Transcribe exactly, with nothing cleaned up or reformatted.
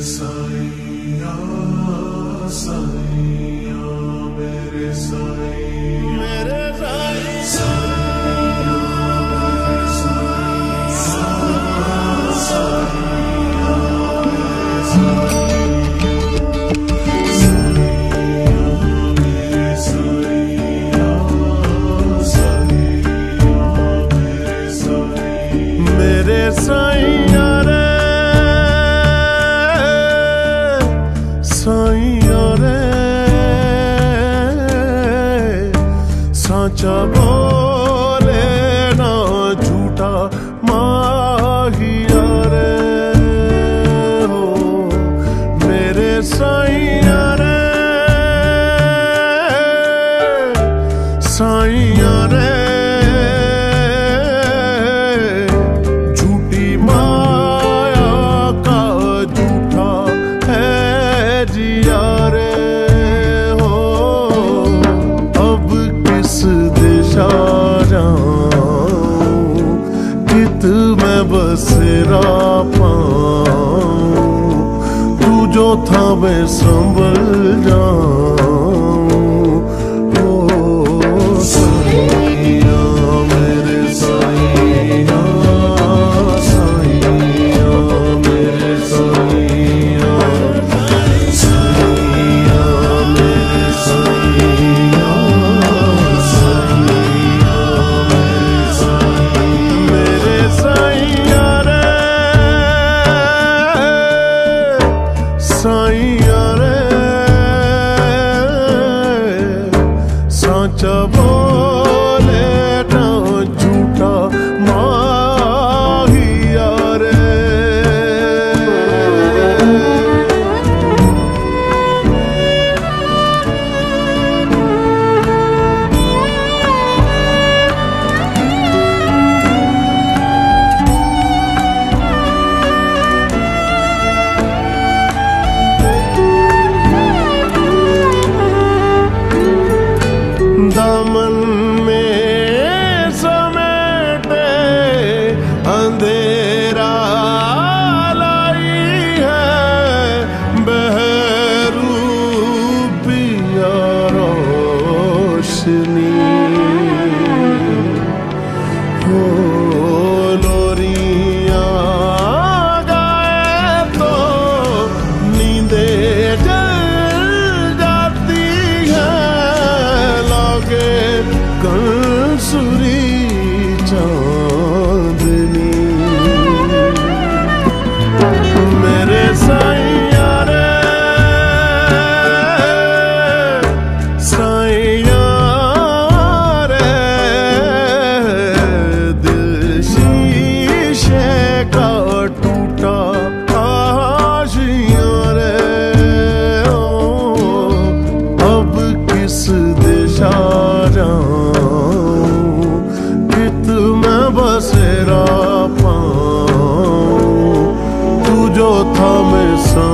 साईया साईया मेरे साईं मेरे साईं साईया मेरे साईं साईया मेरे साईं साईया मेरे साईं मेरे साईया रे साईया रे साचा बोले ना झूठा माहिया रे हो मेरे साईया रे साईया रे झूठी माया का झूठा है जिया रे हो अब किस दिशा जाऊं कित मैं बसेरा पाऊं तू जो था मैं संभल जाऊं ओ साईया मेरे साईया साईया मेरे साईया साईया मेरे साईया साईया मेरे साईं मेरे साईया रे साईया रे साचा बोले ना झूठा माहिया रे दामन में समेटे अंधेरा लाई है बहरू पिया रोशनी हो लोरियां गाए तो नींदे कंसुरी चांदनी मेरे साईया रे साईया रे दिल शीशे का टूटा आशिया रे ओ अब किस दिशा बसेरा पाऊं तू जो था मैं